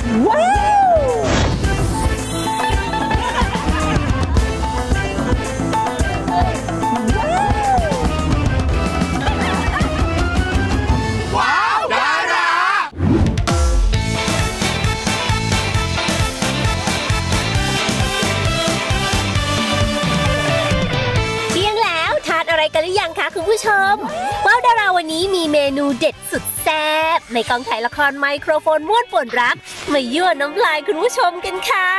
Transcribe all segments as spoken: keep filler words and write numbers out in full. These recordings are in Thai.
ว้าวกันหรือยังคะคุณผู้ชมว้าวดาราวันนี้มีเมนูเด็ดสุดแซ่บในกองถ่ายละครไมโครโฟนม้วนป่วนรักมายั่วน้ำลายคุณผู้ชมกันค่ะ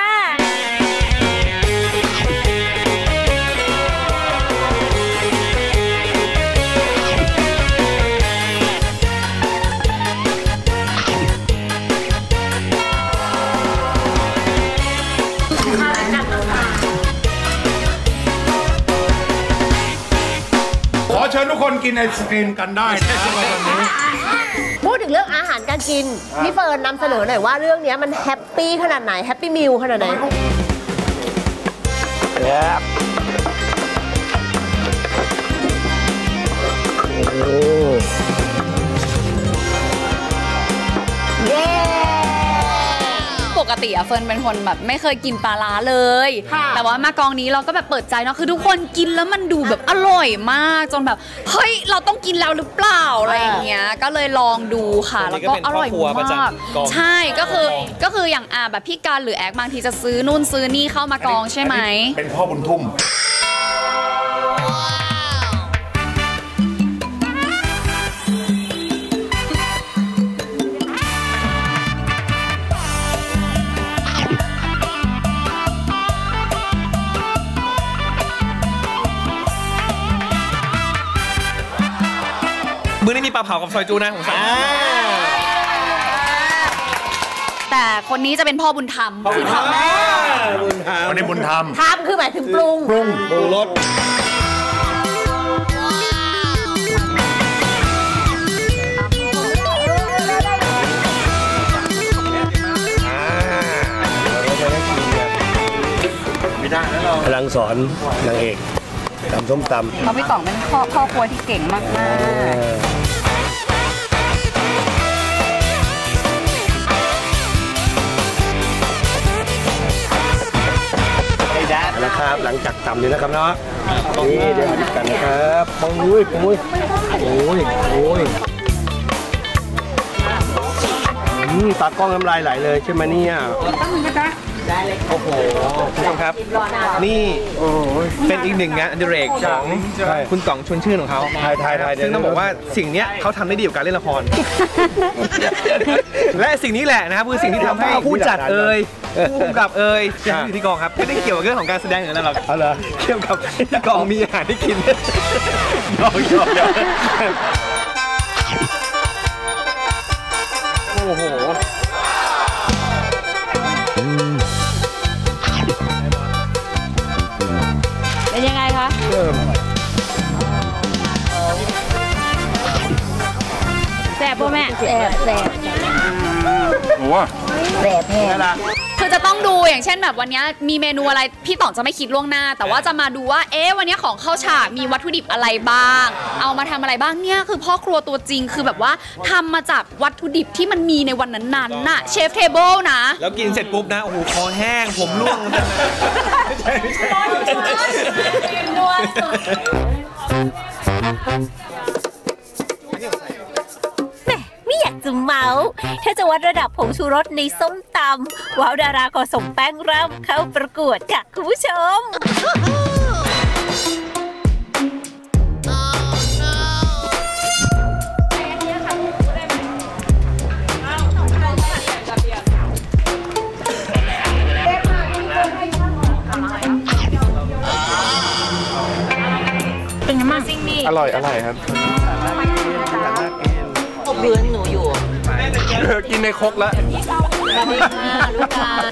ขอเชิญทุกคนกินไอศกรีมกันได้นะวันนี้พูดถึงเรื่องอาหารการกินพี่เฟิร์นนำเสนอหน่อยว่าเรื่องนี้มันแฮปปี้ขนาดไหนแฮปปี้มิลขนาดไหนเย้ปกติอะเฟิร์นเป็นคนแบบไม่เคยกินปลาร้าเลยแต่ว่ามากองนี้เราก็แบบเปิดใจเนาะคือทุกคนกินแล้วมันดูแบบอร่อยมากจนแบบเฮ้ยเราต้องกินแล้วหรือเปล่าอะไรอย่างเงี้ยก็เลยลองดูค่ะแล้วก็อร่อยมากใช่ก็คือก็คืออย่างอ่ะแบบพี่การหรือแอคบางทีจะซื้อนู่นซื้อนี่เข้ามากองใช่ไหมเป็นพ่อบุญทุ่มมื้อนี้มีปลาเผากับซอยจูนะผมสั่งแต่คนนี้จะเป็นพ่อบุญธรรมคือทำแม่บุญธรรมวันนี้บุญธรรมทำคือหมายถึงปรุงปรุงปรุงรสไม่ได้แล้วเรากำลังสอนนางเอกทำส้มตำเขาพี่ต่องเป็นพ่อพ่อครัวที่เก่งมากๆนะครับหลังจากตำนี่นะครับเนาะนี่เดี๋ยวมาดูกันนะครับโอ้ยโอ้ยโอ้ยโอ้ยตากล้องน้ำลายไหลเลยใช่ไหมเนี่ยโอ้โหคุณผู้ชมครับนี่เป็นอีกหนึ่งงานอดิเรกของคุณต่องชวนชื่นของเขาถ่ายถ่ายถ่ายซึ่งต้องบอกว่าสิ่งนี้เขาทำได้ดีกว่าการเล่นละครและสิ่งนี้แหละนะครับคือสิ่งที่ทำให้ผู้จัดเอ่ยผู้กำกับเอ่ยอยู่ที่กองครับไม่ได้เกี่ยวกับเรื่องของการแสดงอย่างนั้นหรอกเอาเหรอเกี่ยวกับที่กองมีอาหารที่กินยอกยอกยอกโอ้โหเป็นยังไงคะแซ่บป่ะแม่แซ่บแซ่บโอ้แซ่บแห้งคือจะต้องดูอย่างเช่นแบบวันนี้มีเมนูอะไรพี่ต่องจะไม่คิดล่วงหน้าแต่ว่าจะมาดูว่าเอ๊ะวันนี้ของเข้าฉากมีวัตถุดิบอะไรบ้างเอามาทำอะไรบ้างเนี่ยคือพ่อครัวตัวจริงคือแบบว่าทำมาจากวัตถุดิบที่มันมีในวันนั้นๆน่ะเชฟเทเบิลนะแล้วกินเสร็จปุ๊บนะโอ้โหคอแห้งผมร่วงไม่ใช่ไม่ใช่ไม่อยากจะเมาถ้าจะวัดระดับผงชูรสในส้มตำว้าวดาราก็ส่งแป้งร่ำเข้าประกวดค่ะคุณผู้ชมเป็นยังไงบ้างอร่อยอร่อยครับเบื่อหนูอยู่กินในครกแล้วลูกค้า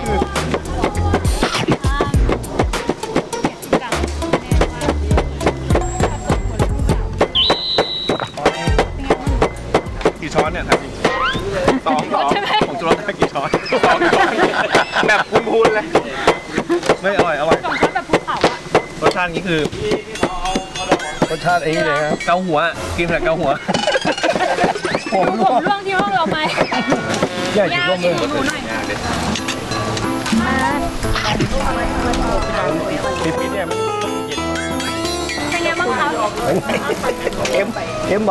กี่ช้อนเนี่ยครับสองสองผมจะลดกี่ช้อนสองช้อนแบบพูนๆเลยไม่อร่อยอร่อยสองช้อนแบบภูเขาอะรสชาตินี้คือรสชาติเองเลยครับเกาหัวกินแบบเกาหัวผมผมร่วงที่ห้องเราไหมใหญ่จุดร่วงเลยเลยปีปีเนี่ยมันเย็นเป็นไงบ้างคะเค็มเค็มบ่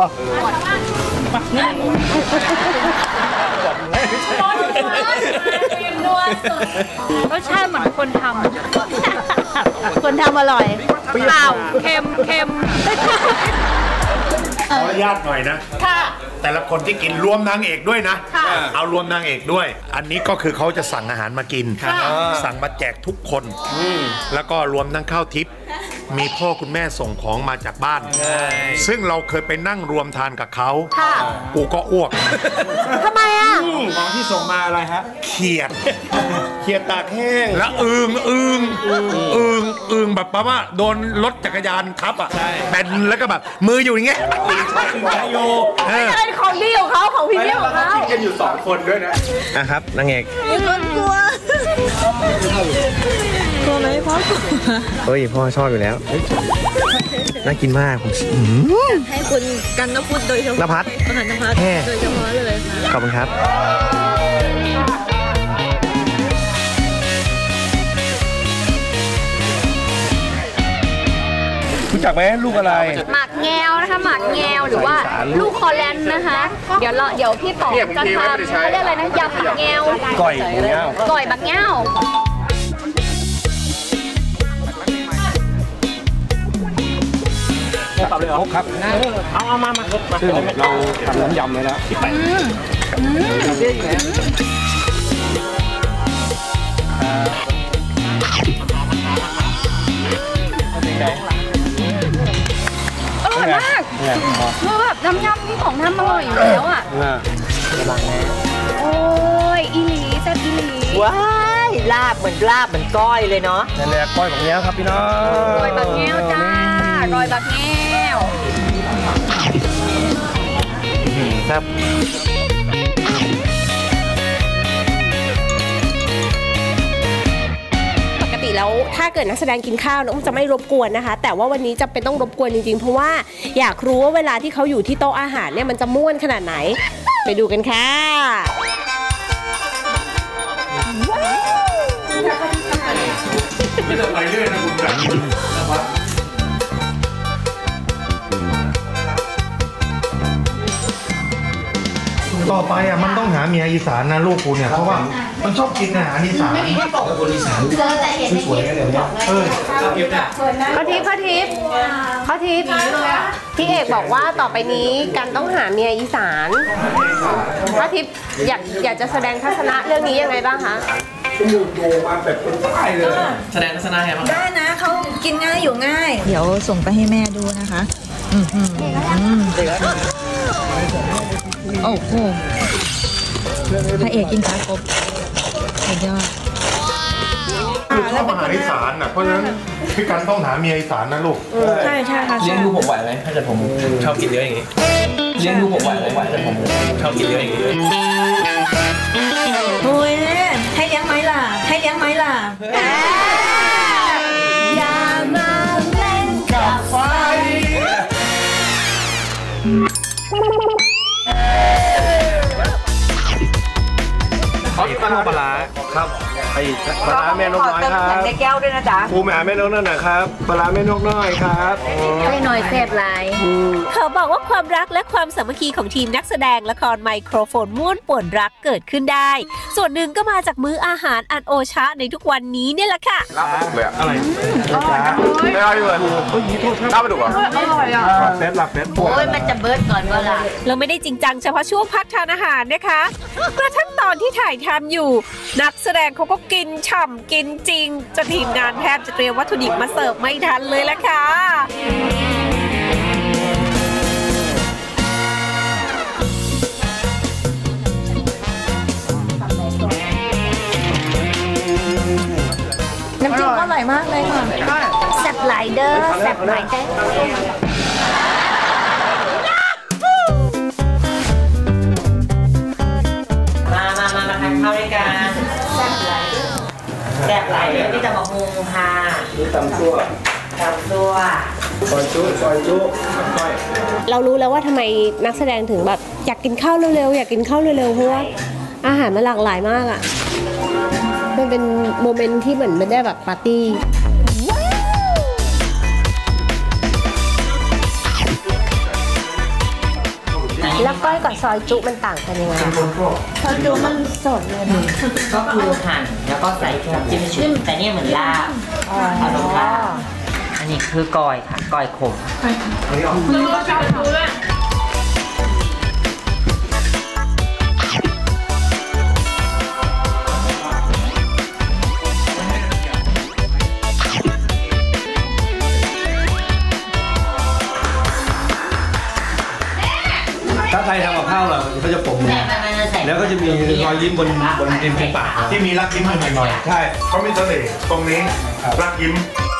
รสชาติเหมือนคนทำคนทำอร่อยเปล่าเค็มเค็มขออนุญาตหน่อยนะค่ะแต่ละคนที่กินรวมนางเอกด้วยนะ เอารวมนางเอกด้วย อันนี้ก็คือเขาจะสั่งอาหารมากิน สั่งมาแจกทุกคนแล้วก็รวมทั้งข้าวทิพย์มีพ่อคุณแม่ส่งของมาจากบ้าน ซึ่งเราเคยไปนั่งรวมทานกับเขากูก็อ้วกทำไมอ่ะของที่ส่งมาอะไรฮะเขียดเขียดตากแห้งแล้วอึงอึงอึงอึงแบบว่าโดนรถจักรยานทับอ่ะเป็นแล้วก็แบบมืออยู่อย่างเงี้ยโยเออเป็นของดีของเขาของพี่เลี้ยงของเขากินกันอยู่สองคนด้วยนะนะครับนางเอกมีคนกลัวกลัวไหมพ่อกลัวเฮ้ยพ่อชอบอยู่แล้วน่ากินมากผมให้คุณกันนพุทธโดยเฉนพาะภัสอาหารนภัสโดยเฉพาะเลยค่ะขอบคุณครับรู้จักไหมลูกอะไรหมากแงวนะคะหมากแงวหรือว่าลูกคอแลนนะคะ เดี๋ยวเราเดี๋ยวพี่ต่อจะทำเขาเรียกอะไรนะยำหมากแงวก่อยเงี้ยก่อยหมากแงวปรับเลยเหรอครับเอาเอามามาซึ่งเราทำน้ำยำเลยนะอร่อยมากคือแบบน้ำยำนี่ของทำอร่อยอยู่แล้วอ่ะโอ้ยอีหลีแซ่บอีหลีว้ายลาบเหมือนลาบเหมือนก้อยเลยเนาะนั่นแหละก้อยแบบนี้ครับพี่น้องก่อยหมากแงวจ้าก่อยหมากแงวครับปกติแล้วถ้าเกิดนักแสดงกินข้าวน้องจะไม่รบกวนนะคะ แต่ว่าวันนี้จะเป็นต้องรบกวนจริงๆเพราะว่าอยากรู้ว่าเวลาที่เขาอยู่ที่โต๊ะอาหารเนี่ยมันจะม่วนขนาดไหนไปดูกันค่ะไม่ต้องไปเรื่อยนะคุณจันต่อไปอ่ะมันต้องหาเมียอีสานนะลูกกูเนี่ยเพราะว่ามันชอบกินอาหารอีสานคนอีสานสวยๆกันเดี๋ยวนี้เออข้อทิพย์ข้อทิพย์ข้อทิพย์พี่เอกบอกว่าต่อไปนี้กันต้องหาเมียอีสานข้อทิพย์อยากอยากจะแสดงทัศนะเรื่องนี้ยังไงบ้างคะแสดงทัศนะไงบ้างได้นะเขากินง่ายอยู่ง่าย เดี๋ยวส่งไปให้แม่ดูนะคะอืมอืมโอ้โหพระเอกกินขากบสุดยอดคือชอบอาหารอีสานอ่ะเพราะฉะนั้นพี่กันต้องหาเมียอีสานนะลูกใช่ใช่ค่ะเลี้ยงดูผมไหวไหมถ้าเกิดผมชอบกินเยอะอย่างนี้เลี้ยงดูผมไหวไหมไหวถ้าผมชอบกินเยอะอย่างนี้โอ้ยให้เลี้ยงไหมล่ะให้เลี้ยงไหมล่ะอย่ามาเล่นกับไฟเขาปลาปลาครับไอ้ปลาแม่นกน้อยครับในแก้วด้วยนะจ๊ะปูแม่แม่นกนั่นนะครับปลาแม่นกน้อยครับให้หน่อยเสพลายเขาบอกว่าความรักและความสามัคคีของทีมนักแสดงละครไมโครโฟนม่วนป่วนรักเกิดขึ้นได้ส่วนหนึ่งก็มาจากมื้ออาหารอันโอชะในทุกวันนี้เนี่ยแหละค่ะลาบปลาดุกเลยอะไรไม่เอาเลยลาบปลาดุกอ่ะอร่อยอ่ะลาบเป็ดลาบเป็ดโอ้ยมันจะเบิร์ดก่อนว่าล่ะเราไม่ได้จริงจังเฉพาะช่วงพักทานอาหารนะคะกระทั่งตอนที่ถ่ายทำอยู่นักแสดงเขาก็กินฉ่ำกินจริงจนทีมงานแทบจะเตรียมวัตถุดิบมาเสิร์ฟไม่ทันเลยละค่ะน้ำจิ้มอร่อยมากเลยค่ะแซ่บหลายเด้อแซ่บหลายเด้อมามามามาทานข้าวด้วยกันแซ่บหลายเด้อพี่จะมาหุงค่ะตำซั่วตำซั่วซอยจุซอยจุเรารู้แล้วว่าทำไมนักแสดงถึงแบบอยากกินข้าวเร็วๆอยากกินข้าวเร็วๆเพราะว่าอาหารมันหลากหลายมากอ่ะมันเป็นโมเมนต์ที่เหมือนไม่ได้แบบปาร์ตี้แล้วก้อยกับซอยจุมันต่างกันยังไงซอยจุมันสดเลยนะก็คือหั่นแล้วก็ใส่น้ำจิ้มชิ้นแต่นี่เหมือนลาบเอาลงลาบอันนี้คือกอยค่ะกอยขมถ้าใครทำกับข้าวเหรอเขาจะปมมือแล้วก็จะมีรอยยิ้มบนบนริมฝีปากที่มีรักยิ้มหน่อยๆใช่เขามีเสน่ห์ตรงนี้รักยิ้ม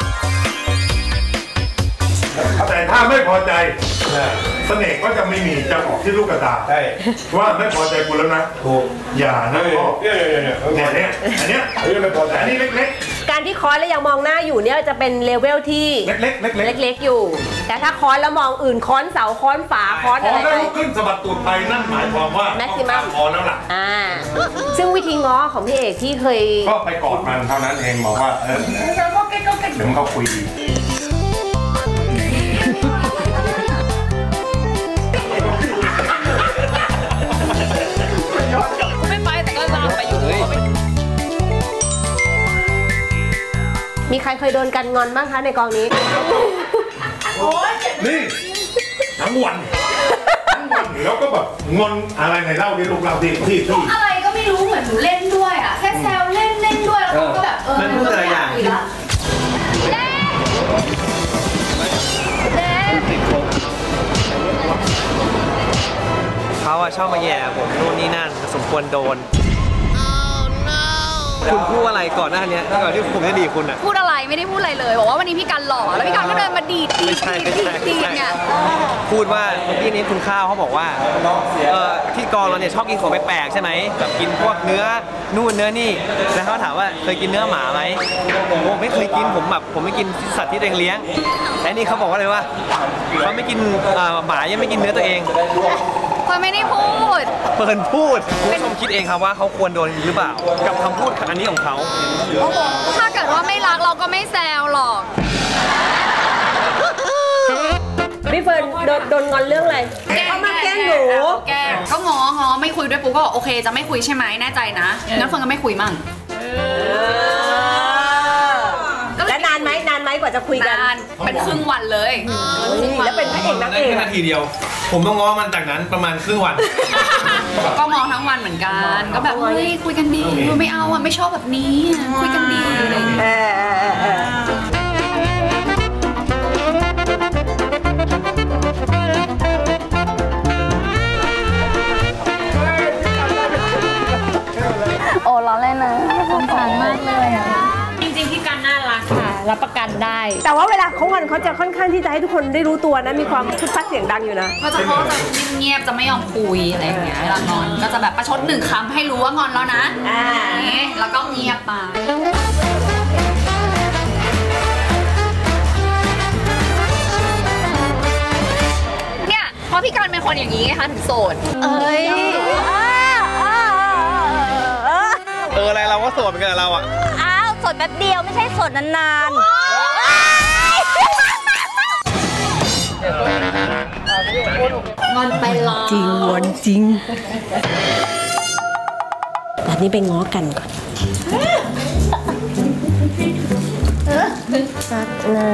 แต่ถ้าไม่พอใจเสน่ห์ก็จะไม่มีจะออกที่ลูกกระตาใช่ว่าไม่พอใจกูแล้วนะถูกอย่านะพ่อเนี่ยเนี่ยเนี่ยอันเนี้ยไม่พอใจอันนี้เล็กๆการที่ค้อนแล้วยังมองหน้าอยู่เนี่ยจะเป็นเลเวลที่เล็กๆเล็กๆเล็กๆอยู่แต่ถ้าค้อนแล้วมองอื่นค้อนเสาค้อนฝาค้อนอะไรก็ขึ้นสะบัดตูดไปนั่นหมายความว่าแม็กซิมัมพอแล้วล่ะอ่าซึ่งวิธีง้อของพี่เอกที่เคยก็ไปกอดมันเท่านั้นเองบอกว่าเออเดี๋ยวเขาคุยดีไม่ไปแต่ก็ตามไปอยู่เลยมีใครเคยโดนกันงอนบ้างคะในกองนี้นี่ทั้งวันทั้งวันแล้วก็แบบงอนอะไรในเล่าดิลูกเราที่ที่ที่อะไรก็ไม่รู้เหมือนหนูเล่นด้วยอ่ะแค่แซวเล่นเล่นด้วยแล้วก็แบบเออมันพูดอะไรอย่างเขาอะชอบมาแย่ผมนู่นนี่นั่นสมควรโดนคุณพูดอะไรก่อนหน้านี้ก่อนที่ผมจะดีคุณอะพูดอะไรไม่ได้พูดอะไรเลยบอกว่าวันนี้พี่กันหล่อแล้วพี่กันก็เดินมาดีดดีดดีดดีดเนี่ยพูดว่าเมื่อกี้นี้คุณข้าวเขาบอกว่าเออที่กองเราเนี่ยชอบกินของแปลกๆใช่ไหมแบบกินพวกเนื้อนู่นเนื้อนี่แล้วเขาถามว่าเคยกินเนื้อหมาไหมผมไม่เคยกินผมแบบผมไม่กินสัตว์ที่ตัวเองเลี้ยงแต่นี่เขาบอกว่าเลยว่าเขาไม่กินหมายังไม่กินเนื้อตัวเองเฟิร์นไม่ได้พูดเฟิร์นพูดคุณผู้ชมคิดเองครับว่าเขาควรโดนหรือเปล่ากับคำพูดอันนี้ของเขาถ้าเกิดว่าไม่รักเราก็ไม่แซวหรอกพี่เฟิร์นโดนโดนงอนเรื่องอะไรเขามาแกล้งหนูแกล้งก็ง้อง้อไม่คุยด้วยปุ๊บก็โอเคจะไม่คุยใช่ไหมแน่ใจนะงั้นเฟิร์นก็ไม่คุยมั่งแล้วนานไหมนานไหมกว่าจะคุยกันนานเป็นครึ่งวันเลยแล้วเป็นพระเอกนักเอกนาทีเดียวผมต้องง้อมันจากนั้นประมาณครึ่งวันก็ง้อทั้งวันเหมือนกันก็แบบเฮ้ยคุยกันดีไม่เอาอ่ะไม่ชอบแบบนี้คุยกันดีอะไรอย่างเงี้ยโอ้ล้อเล่นนะสงสารมากเลยจริงๆพี่กันน่ารักค่ะรับประกันได้แต่ว่าเวลาเขางอนเขาจะค่อนข้างที่จะให้ทุกคนได้รู้ตัวนะมีความคึกคักเสียงดังอยู่นะก็จะเขาจะเงียบๆจะไม่ยอมคุยอะไรอย่างเงี้ยเวลางอนก็จะแบบประชดหนึ่งคำให้รู้ว่างอนแล้วนะอ่าแล้วก็เงียบไปเนี่ยเพราะพี่กันเป็นคนอย่างนี้ไงคะถึงโสดเอ้ยเอออะไรเราก็โสดเหมือนกันเราอ่ะอ้าวโสดแป๊บเดียวไม่ใช่โสดนานๆงอนไปละจริงงอนจริงตอนนี้ไปง้อกันก่อนสักนา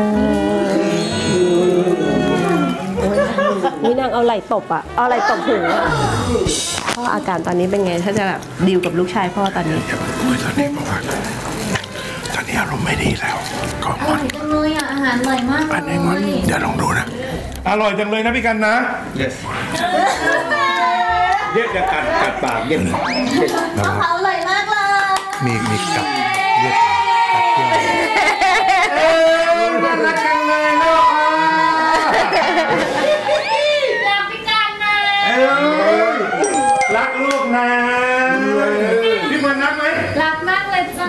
นี่นางเอาไหล่ตบอ่ะเอาไหล่ตบหูอ่ะพ่ออาการตอนนี้เป็นไงถ้าจะแบบดีลกับลูกชายพ่อตอนนี้อย่าคุยตอนนี้เพราะว่าตอนนี้อารมณ์ไม่ดีแล้วก็งอนจังเลยอ่ะอาหารอร่อยมากอันนี้งอนอย่าลองดูนะอร่อยจังเลยนะพี่กันนะ yes เย็ดจะกัดกัดปากเย็ดเขาอร่อยมากเลยมีมีกัดเย็ดกัดเย็ดเออน่ารักจังเลยเนาะรักพี่กันนะรักลูกนะพี่มันรักไหมรักมากเลยจ้ะ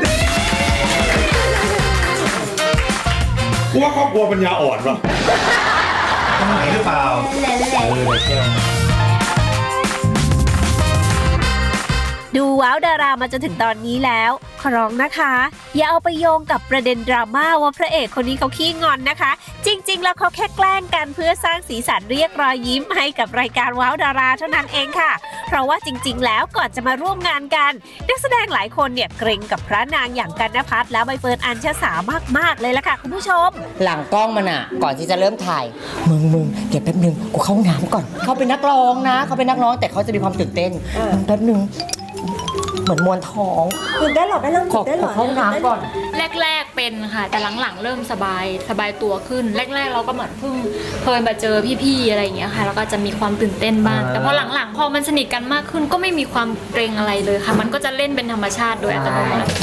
ว่าครอบครัวปัญญาอ่อนหรอต้องไหนหรือเปล่าเออเดี๋ยวดูว้าวดารามาจนถึงตอนนี้แล้วขอร้องนะคะอย่าเอาไปโยงกับประเด็นดราม่าว่าพระเอกคนนี้เขาขี้งอนนะคะจริงๆแล้วเขาแค่แกล้งกันเพื่อสร้างสีสันเรียกรอยยิ้มให้กับรายการว้าวดาราเท่านั้นเองค่ะเพราะว่าจริงๆแล้วก่อนจะมาร่วมงานกันนักแสดงหลายคนเนี่ยเกรงกับพระนางอย่างกันณภัทรและใบเฟิร์นอัญชสามากๆเลยละค่ะคุณผู้ชมหลังกล้องมันอ่ะก่อนที่จะเริ่มถ่ายมึงมึงเดี๋ยวแป๊บนึงกูเข้าห้องน้ำก่อนเขาเป็นนักร้องนะเขาเป็นนักร้องแต่เขาจะมีความตื่นเต้นแป๊บนึงเหมือนมวนท้องตื่นได้หรอได้เริ่มตื่นได้หรอห้องน้ำก่อนแรกๆเป็นค่ะแต่หลังๆเริ่มสบายสบายตัวขึ้นแรกๆเราก็เหมือนเพิ่งเคยมาเจอพี่ๆอะไรอย่างเงี้ยค่ะแล้วก็จะมีความตื่นเต้นบ้างแต่พอหลังๆพอมันสนิทกันมากขึ้นก็ไม่มีความเกรงอะไรเลยค่ะมันก็จะเล่นเป็นธรรมชาติโดยอัตโนมัติ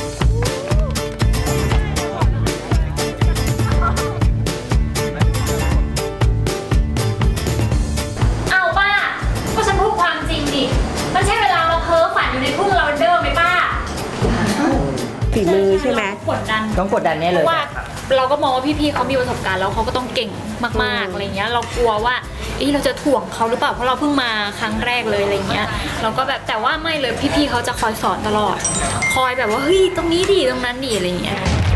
เอาป้าก็ฉันพูดความจริงดิมันใช่เวลาเราเพ้อฝันอยู่ในทุ่งลาเวนเดอร์ไหมป้าฝีมือใช่ไหมกดดันต้องกดดันแน่เลยว่าเราก็มองว่าพี่ๆเขามีประสบการณ์แล้วเขาก็ต้องเก่งมากๆอะไรเงี้ยเรากลัวว่าเราจะถ่วงเขาหรือเปล่าเพราะเราเพิ่งมาครั้งแรกเลยอะไรเงี้ยเราก็แบบแต่ว่าไม่เลยพี่ๆเขาจะคอยสอนตลอดคอยแบบว่าเฮ้ยตรงนี้ดีตรงนั้นดีอะไรเงี้ย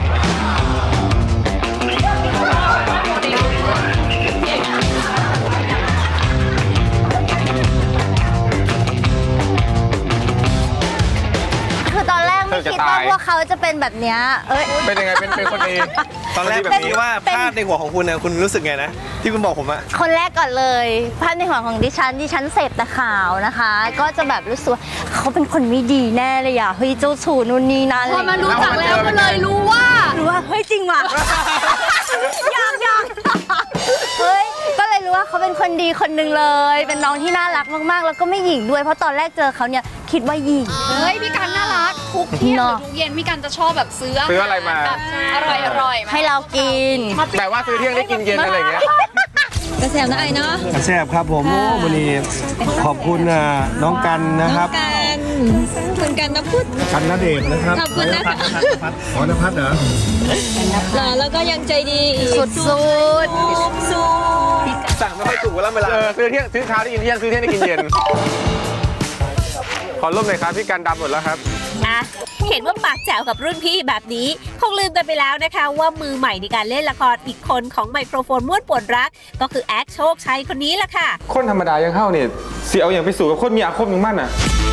คือตอนแรกไม่คิดว่าพวกเขาจะเป็นแบบเนี้ยเอ้ยเป็นยังไงเป็นเป็นคนดีตอนแรกแบบนี้ว่าภาพในหัวของคุณเนี่ยคุณรู้สึกไงนะที่คุณบอกผมอะคนแรกก่อนเลยภาพในหัวของดิฉันดิฉันเสพแต่ข่าวนะคะก็จะแบบรู้สึกว่าเขาเป็นคนไม่ดีแน่เลยอ่ะเฮ้ยเจ้าชู้นู่นนี่นั่นพอมารู้จักแล้วก็เลยรู้ว่ารู้ว่าเฮ้ยจริงว่ะยากยากเฮ้ยก็เลยรู้ว่าเขาเป็นคนดีคนหนึ่งเลยเป็นน้องที่น่ารักมากๆแล้วก็ไม่หยิ่งด้วยเพราะตอนแรกเจอเขาเนี่ยคิดว่าหยิ่งเฮ้ยพี่กันน่ารักทุกเที่ยงหรือทุกเย็นพี่กันจะชอบแบบซื้อซื้ออะไรมาแบบอร่อยอร่อยให้เรากินแบบว่าซื้อเที่ยงได้กินเย็นอะไรอย่างเงี้ยกระแสนะไอ้เนาะกระแสครับผมโอ้วันนี้ขอบคุณน้องกันนะครับน้องกันคุณกันนพุทธกันณเดชน์นะครับขอบคุณนะคะอ๋อนภัทรเหรอแล้วก็ยังใจดีสุดสุดสุดสั่งไม่ค่อยถูกเวลาเวลาซื้อเที่ยงซื้อเช้าได้กินเที่ยงซื้อเที่ยงได้กินเย็นขอร่วมหน่อยครับพี่กันดำหมดแล้วครับนะเห็นว่าปากแจ๋วกับรุ่นพี่แบบนี้คงลืมกันไปแล้วนะคะว่ามือใหม่ในการเล่นละครอีกคนของไมโครโฟนม้วนป่วนรักก็คือแอคโชคชัยคนนี้แหละค่ะคนธรรมดายังเข้าเนี่ยเสียเอาอย่างไปสู่กับคนมีอาคมอย่างมั่นอ่ะ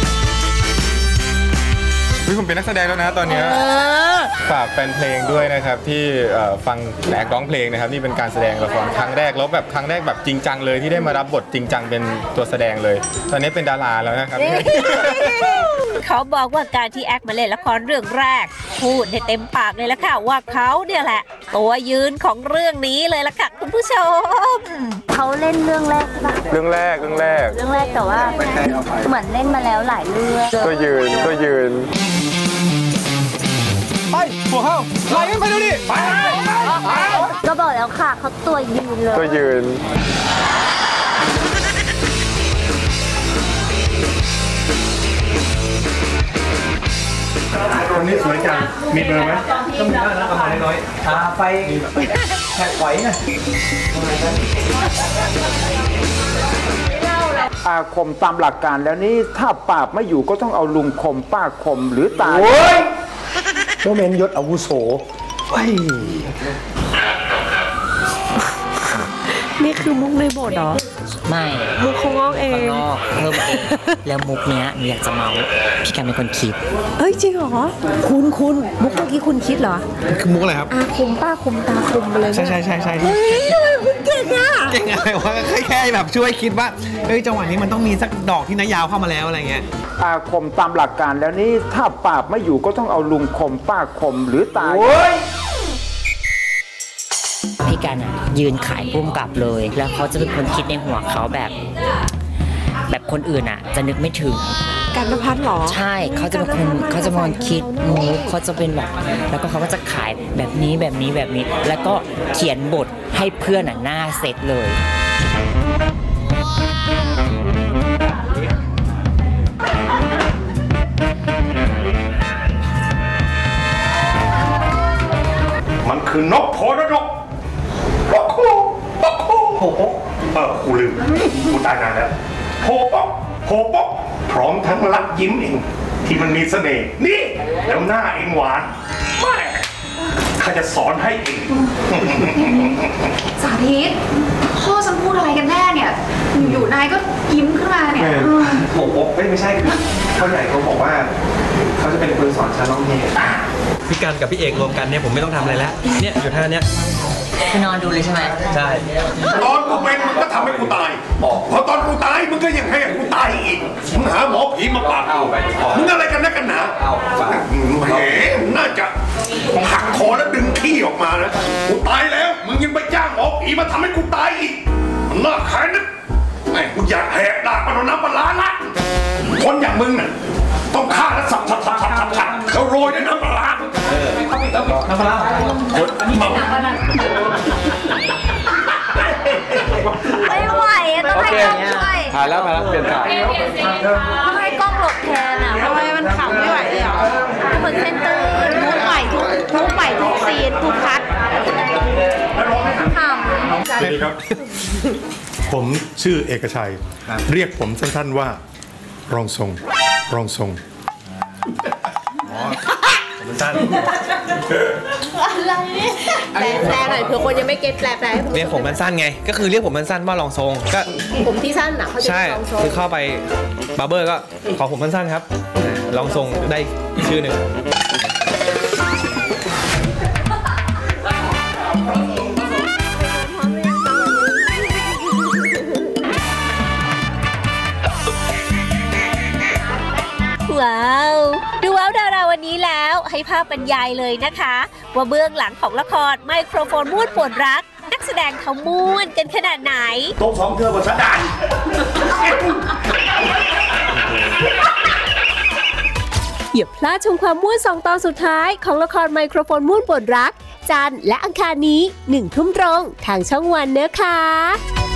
พี่ผมเป็นนักแสดงแล้วนะตอนนี้ฝากแฟนเพลงด้วยนะครับที่ฟังแอกร้องเพลงนะครับนี่เป็นการแสดงละครครั้งแรกแล้วแบบครั้งแรกแบบจริงจังเลยที่ได้มารับบทจริงจังเป็นตัวแสดงเลยตอนนี้เป็นดาราแล้วนะครับเขาบอกว่าการที่แอคมาเล่นละครเรื่องแรกพูดได้เต็มปากเลยละค่ะว่าเขาเนี่ยแหละตัวยืนของเรื่องนี้เลยละค่ะคุณผู้ชมเขาเล่นเรื่องแรกใช่ปะเรื่องแรกเรื่องแรกเรื่องแรกแต่ว่าเหมือนเล่นมาแล้วหลายเรื่องตัวยืนตัวยืนไปหัวเข้าไล่กันไปดูดิไปก็บอกแล้วค่ะเขาตัวยืนเลยตัวยืนคนนี้สวยจังมีเบอร์ไหมต้องมีบ้างนะประมาณน้อยๆตาไฟแผลไฟนะอาคมตามหลักการแล้วนี่ถ้าปราบไม่อยู่ก็ต้องเอาลุงคมป้าคมหรือตายโมเมนต์ยศอาวุโสนี่คือมุกในบทเหรอไม่มุกเขางอกเองเพิ่มเองแล้วมุกเนี้ยอยากจะเมาพี่กันเป็นคนคิดเอ้ยจริงเหรอคุณคุณมุกเมื่อกี้คุณคิดเหรอคือมุกอะไรครับอาคมป้าคมตาคมเลยใช่ใช่ใช่ใช่เฮ้ยคุณเก่งอะเก่งอะไรวะแค่แค่แบบช่วยคิดว่าเฮ้ยจังหวะนี้มันต้องมีสักดอกที่นายาวเข้ามาแล้วอะไรเงี้ยอาคมตามหลักการแล้วนี่ถ้าปราบไม่อยู่ก็ต้องเอาลุงคมป้าคมหรือตายพี่กันยืนขายพุ่มกลับเลยแล้วเขาจะเป็นคนคิดในหัวเขาแบบแบบคนอื่นอ่ะจะนึกไม่ถึงกันณภัทรหรอใช่เขาจะเป็นคนเขาจะเป็นคนคิดมุกเขาจะเป็นแบบแล้วก็เขาก็จะขายแบบนี้แบบนี้แบบนี้แล้วก็เขียนบทให้เพื่อนอ่ะหน้าเสร็จเลยมันคือนกโพนกปอกคูปอกคูโพปอกเออคูลืมกูตายนานแล้วโพปอกโพปอกโพพร้อมทั้งลักยิ้มเองที่มันมีเสน่ห์นี่แล้วหน้าเองหวานแม่ข้าจะสอนให้เองสาธิตพ่อฉันพูดอะไรกันแน่เนี่ยอยู่นายก็ยิ้มขึ้นมาเนี่ยผมบอกไม่ใช่เขาใหญ่เขาบอกว่าเขาจะเป็นคนสอนฉันร้องเพลงพี่กันกับพี่เอกรวมกันเนี่ยผมไม่ต้องทำอะไรแล้วเนี่ยอยู่ท่าเนี้ยคือนอนดูเลยใช่ไหมใช่ตอนกูเป็นมึงก็ทำให้กูตายพอตอนกูตายมึงก็ยังให้กูตายอีกมึงหาหมอผีมาปราบกูมึงอะไรกันนักกันหนาแหมน่าจะหักคอแล้วดึงขี้ออกมานะกูตายแล้วมึงยังไปจ้างหมอผีมาทำให้กูตายอีกมันน่าขายนะแม่กูอยากแหกดาบมันเอาน้ำปลาละคนอย่างมึงน่ะต้องฆ่าแล้วสับสับสับสับสับสับแล้วโรยด้วยน้ำปลาน้ำปลาคนเมาไม่ไหวต้องให้กล้องช่วยผ่านแล้วผ่านแล้วเปลี่ยนถ่ายต้องให้กล้องหลบแทนอ่ะทำไมมันขำไม่ไหวเลยอ่ะเหมือนเซนเตอร์ทุกใหม่ทุกทุกใหม่ทุกซีนทุกคัทขำสวัสดีครับ ผมชื่อเอกชัยเรียกผมสั้นๆว่ารองทรงรองทรงสั้นแปลแปลหน่อยเผื่อคนยังไม่เก็ตแปลแปลให้ผมเรียกผมมันสั้นไงก็คือเรียกผมมันสั้นว่าลองทรงก็ผมที่สั้นอ่ะเขาจะใช่ลองทรงคือเข้าไปบาร์เบอร์ก็ขอผมสั้นๆครับลองทรงได้อีกชื่อหนึ่งว้าวดูว้าวดาราวันนี้แล้วให้ภาพบรรยายเลยนะคะว่าเบื้องหลังของละครไมโครโฟนม่วนป่วนรักนักแสดงเขาม่วนกันขนาดไหนโต๊ะสองเธอบนสะดานอย่าพลาดชมความม่วนสองตอนสุดท้ายของละครไมโครโฟนม่วนป่วนรักจันทร์และอังคารนี้หนึ่งทุ่มตรงทางช่องวันนะคะ